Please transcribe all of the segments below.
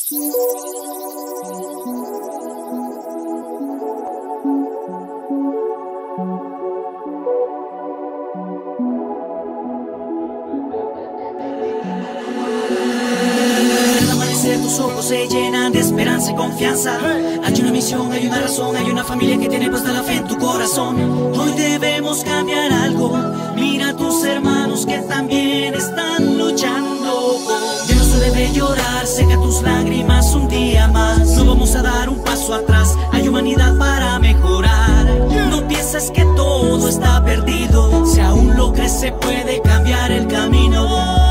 Tus ojos se llenan de esperanza y confianza. Hay una misión, hay una razón, hay una familia que tiene puesta la fe en tu corazón. Hoy debemos cambiar algo. Mira a tus hermanos que también están luchando. Ya no se debe llorar, seca tus lágrimas un día más. No vamos a dar un paso atrás, hay humanidad para mejorar. No pienses que todo está perdido, si aún lo crees se puede cambiar el camino.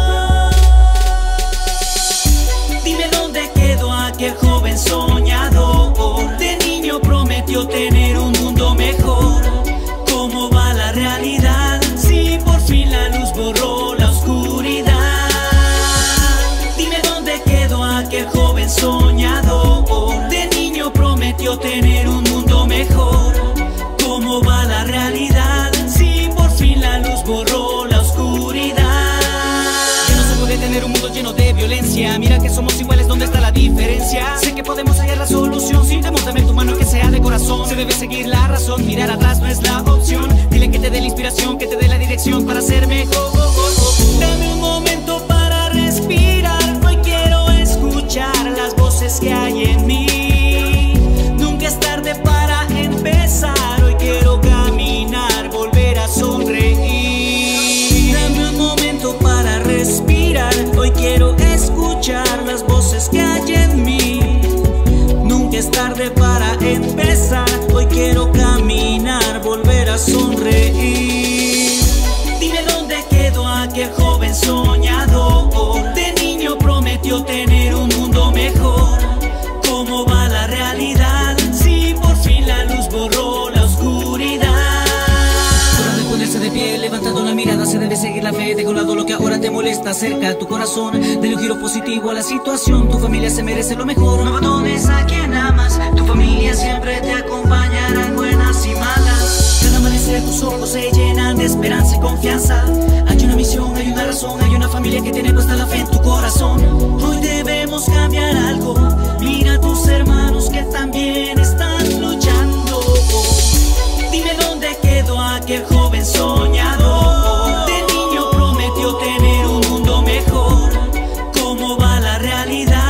Dime dónde quedó aquel joven soñador. De niño prometió tener un mundo mejor. ¿Cómo va la realidad? Si por fin la luz borró la oscuridad. Dime dónde quedó aquel joven soñador. De niño prometió tener un mundo mejor. ¿Cómo va la realidad? Si por fin la luz borró la oscuridad. Tener un mundo lleno de violencia. Mira que somos iguales, ¿dónde está la diferencia? Sé que podemos hallar la solución si demos dame tu mano que sea de corazón. Se debe seguir la razón, mirar atrás no es la opción. Dile que te dé la inspiración, que te dé la dirección para ser mejor. Dame un momento para respirar. Hoy quiero escuchar las voces que hay en mí. Nunca es tarde para empezar. Hoy quiero caminar, volver a sonreír. Dame un momento para respirar. Hoy quiero escuchar las voces que hay en mí. Nunca es tarde para empezar. Hoy quiero caminar, volver a sonreír. Dime dónde quedó aquel joven soñador. De niño prometió tener un mundo mejor. ¿Cómo va la realidad? Si por fin la luz borró la oscuridad. Hora de ponerse de pie, levantando la mirada, se debe seguir la fe. Deja a un lado lo que ahora te molesta, acerca a tu corazón. Dale un giro positivo a la situación. Tu familia se merece lo mejor. No abandones a quien amas. Tu familia siempre te acompañará en buenas y malas. Cada amanecer tus ojos se llenan de esperanza y confianza. Hay una misión, hay una razón, hay una familia que tiene puesta la fe en tu corazón. Hoy debemos cambiar algo. Mira a tus hermanos que también están luchando. Dime dónde quedó aquel joven soñador. De niño prometió tener un mundo mejor. ¿Cómo va la realidad?